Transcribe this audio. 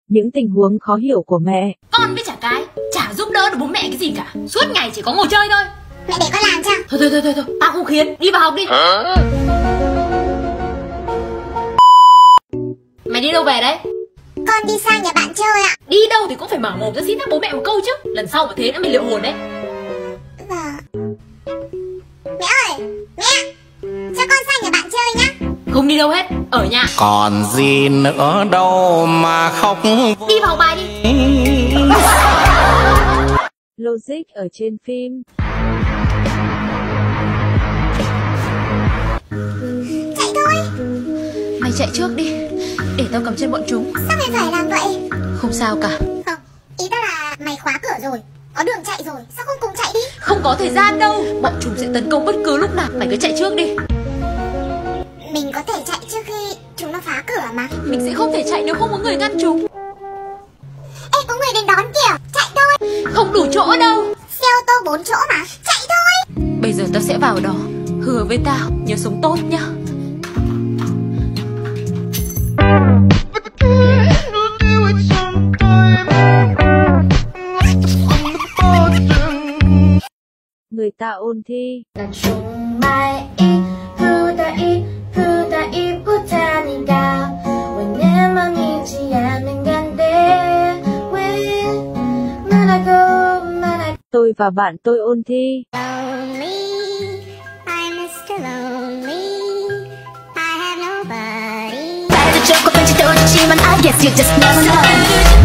Những tình huống khó hiểu của mẹ. Con với chả cái, chả giúp đỡ được bố mẹ cái gì cả. Suốt ngày chỉ có ngồi chơi thôi. Mẹ để con làm cho. Thôi, tao không khiến, đi vào học đi. Mày đi đâu về đấy? Con đi sang nhà bạn chơi ạ. Đi đâu thì cũng phải mở mồm ra xin phép bố mẹ một câu chứ. Lần sau mà thế nữa mày liệu hồn đấy. Vâng. Mẹ ơi, mẹ, cho con sang nhà bạn chơi nhá. Không đi đâu hết, ở nhà. Còn gì nữa đâu mà khóc. Đi vào học bài đi. Logic ở trên phim. Chạy thôi. Mày chạy trước đi, để tao cầm chân bọn chúng. Sao mày phải làm vậy? Không sao cả. Không, ý tao là mày khóa cửa rồi, có đường chạy rồi, sao không cùng chạy đi? Không có thời gian đâu, bọn chúng sẽ tấn công bất cứ lúc nào. Mày cứ chạy trước đi. Mình có thể chạy trước khi chúng nó phá cửa mà. Mình sẽ không thể chạy nếu không có người ngăn chúng. Ê, có người đến đón kìa, chạy thôi. Không đủ chỗ đâu. Xe ô tô 4 chỗ mà, chạy thôi. Bây giờ tao sẽ vào đó. Hứa với tao, nhớ sống tốt nhá. Người ta ôn thi. Tôi và bạn tôi ôn thi. Lonely, I'm Mr. Lonely, I have nobody. I had a joke, but you don't, I guess you just never know.